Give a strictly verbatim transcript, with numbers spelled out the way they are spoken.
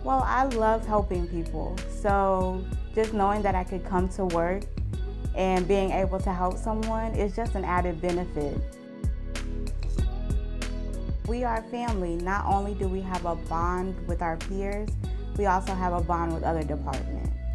Well, I love helping people, so just knowing that I could come to work and being able to help someone is just an added benefit. We are family. Not only do we have a bond with our peers, we also have a bond with other departments.